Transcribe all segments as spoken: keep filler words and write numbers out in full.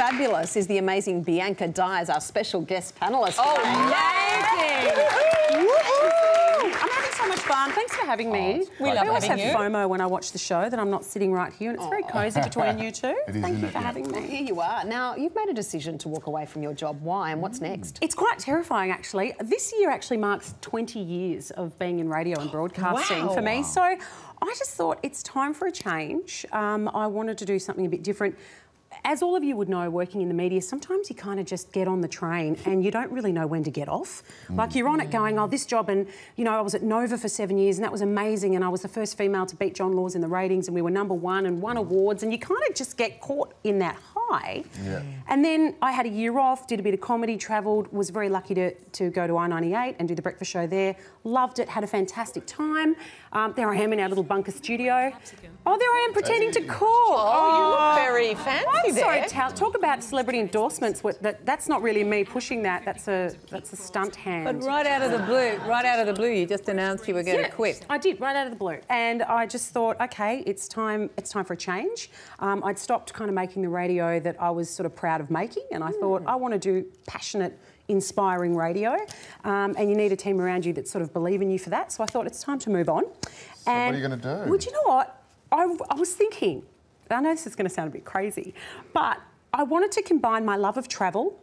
fabulous is the amazing Bianca Dye as our special guest panellist. Oh, amazing! I'm having so much fun. Thanks for having me. We love I always have having you. FOMO when I watch the show that I'm not sitting right here, and it's very cosy between you two. It is, Thank you isn't for it? having Well, me. here you are. Now, you've made a decision to walk away from your job. Why and what's next? It's quite terrifying, actually. This year actually marks twenty years of being in radio and broadcasting Wow. for me. So I just thought it's time for a change. Um, I wanted to do something a bit different. As all of you would know, working in the media, sometimes you kind of just get on the train and you don't really know when to get off. Mm. Like you're on it going, oh, this job, and, you know, I was at Nova for seven years and that was amazing, and I was the first female to beat John Laws in the ratings, and we were number one and won awards, and you kind of just get caught in that high. Yeah. And then I had a year off, did a bit of comedy, travelled, was very lucky to, to go to I ninety-eight and do the breakfast show there. Loved it, had a fantastic time. Um, there I am in our little bunker studio. Oh, there I am pretending to cook. Oh, you look very fancy I'm there. sorry, Tal, talk about celebrity endorsements. That, that's not really me pushing that. That's a that's a stunt hand. But right out of the blue, right out of the blue, you just announced you were going Yeah, to quit. I did, right out of the blue. And I just thought, OK, it's time It's time for a change. Um, I'd stopped kind of making the radio that I was sort of proud of making, and I mm. thought, I want to do passionate, inspiring radio, um, and you need a team around you that sort of believe in you for that. So I thought it's time to move on. So and what are you going to do? Well, do you know what? I, I was thinking, I know this is going to sound a bit crazy, but I wanted to combine my love of travel,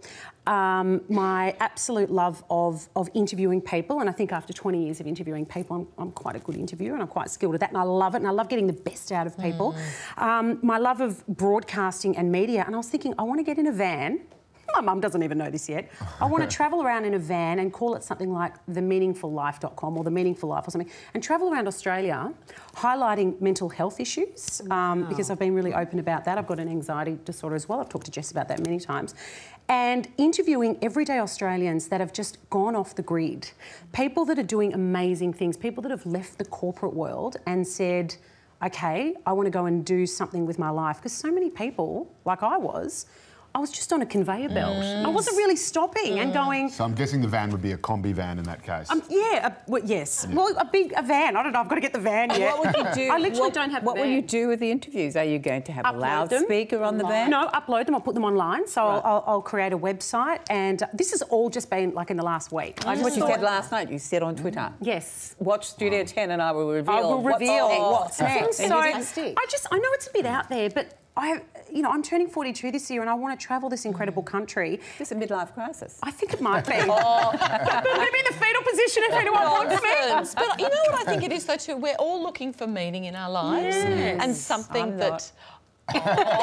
um, my absolute love of, of interviewing people, and I think after twenty years of interviewing people, I'm, I'm quite a good interviewer and I'm quite skilled at that, and I love it, and I love getting the best out of people. Mm. Um, my love of broadcasting and media, and I was thinking, I want to get in a van. My mum doesn't even know this yet. I want to travel around in a van and call it something like the meaningful life dot com or the Meaningful Life or something, and travel around Australia highlighting mental health issues, um, wow. because I've been really open about that. I've got an anxiety disorder as well. I've talked to Jess about that many times. And interviewing everyday Australians that have just gone off the grid, people that are doing amazing things, people that have left the corporate world and said, OK, I want to go and do something with my life. Because so many people, like I was, I was just on a conveyor belt. Mm. I wasn't really stopping mm. and going... So I'm guessing the van would be a combi van in that case. Um, yeah, a, well, yes. Yeah. Well, a big a van. I don't know, I've got to get the van yet. What would you do? I literally what, don't have What a van. will you do with the interviews? Are you going to have upload a loudspeaker on the van? No, upload them. I'll put them online. So right. I'll, I'll, I'll create a website, and uh, this has all just been like in the last week. Mm. I just what you said last night, you said on Twitter. Yes. Watch Studio ten and I will reveal I will reveal what's, what's next. So I just, I know it's a bit out there, but I, you know, I'm turning forty-two this year and I want to travel this incredible country. Is this a midlife crisis? I think it might be. oh. But maybe in the fetal position if anyone wants me. But you know what I think it is though too? We're all looking for meaning in our lives. Yes. And something I'm that... Oh,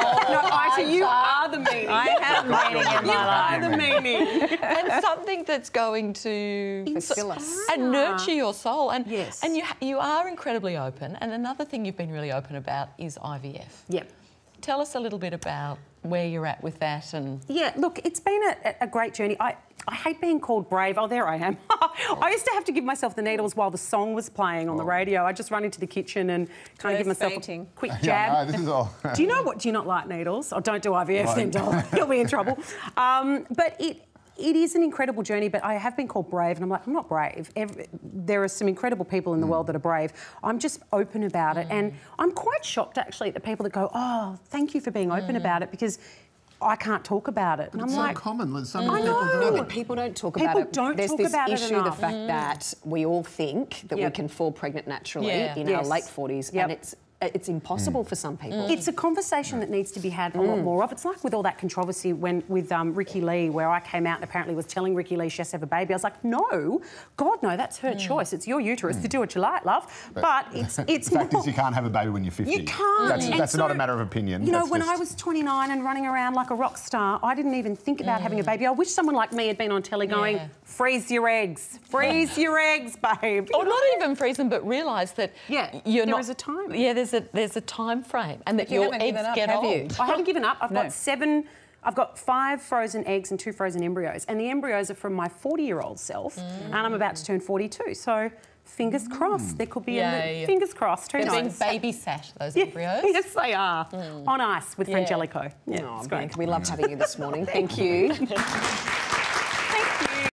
no, Ita, you are the meaning. I have meaning in my life. You are the meaning. And something that's going to... Fulfill us. And nurture your soul. And, yes. and you, you are incredibly open. And another thing you've been really open about is I V F. Yep. Tell us a little bit about where you're at with that and... Yeah, look, it's been a, a great journey. I, I hate being called brave. Oh, there I am. I used to have to give myself the needles while the song was playing on oh. the radio. I'd just run into the kitchen and kind of give myself fainting. a quick jab. Yeah, no, this is all... Do you know what? Do you not like needles? Or don't do I V F Right. then, darling. You'll be in trouble. Um, but it... It is an incredible journey, but I have been called brave, and I'm like, I'm not brave. Every, there are some incredible people in the mm. world that are brave. I'm just open about mm. it, and I'm quite shocked, actually, at the people that go, oh, thank you for being open mm. about it, because I can't talk about it. But and it's I'm so like, common. So I many people know. do But it. people don't talk people about it. don't There's talk this about it issue, enough. the fact Mm. that we all think that Yep. we can fall pregnant naturally Yeah. in Yes. our late forties, Yep. and it's it's impossible Mm. for some people. It's a conversation that needs to be had a lot more of. It's like with all that controversy when with um, Ricky Lee, where I came out and apparently was telling Ricky Lee she has to have a baby. I was like, no, God, no, that's her choice. It's your uterus to do what you like, love. But, but it's it's the fact more... is you can't have a baby when you're fifty. You can't. That's, And that's so, not a matter of opinion. You know, That's when just... I was twenty-nine and running around like a rock star, I didn't even think about mm. having a baby. I wish someone like me had been on telly going, Yeah. freeze your eggs, freeze your eggs, babe. Or not even freeze them, but realise that Yeah, you're there not... is a time. Yeah, there's a there's a time frame, and that you your haven't eggs given up, get have old. you? I haven't given up. I've No. got seven... I've got five frozen eggs and two frozen embryos, and the embryos are from my forty-year-old self, mm. and I'm about to turn forty-two, so fingers crossed. There could be Yay. a... Fingers crossed, who They're being knows? babysat, those Yeah, embryos. yes, they are. Mm. On ice with Yeah. Frangelico. Yeah, Oh, it's Bianca, great. we loved having you this morning. Thank you.